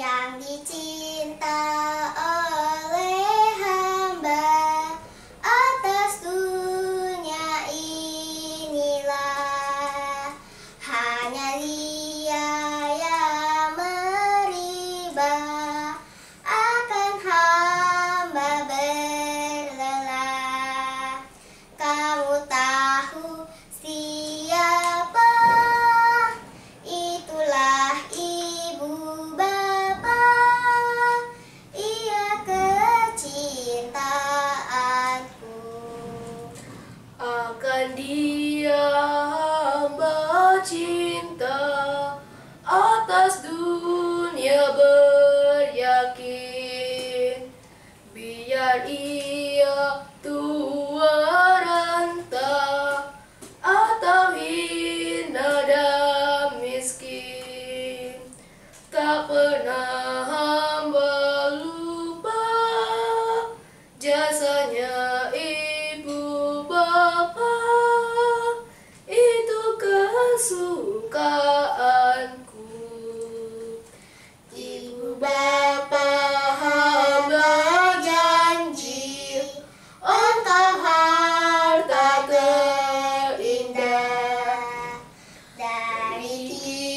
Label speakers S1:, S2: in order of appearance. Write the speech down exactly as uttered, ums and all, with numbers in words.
S1: yang dicinta oleh hamba, atas dunia inilah hanya Dia yang meriba akan hamba berlelah. Kamu tahu siapa? Itulah ibu bapa, ia kecintaanku.
S2: Akan Dia hamba cinta, atas dunia beryakin. Biar ia tua renta atau hina dan miskin, tak pernah hamba lupa jasanya ibu bapa. Itu kesukaanku.
S1: Ibu bapa hamba janji, engkau harta terindah dari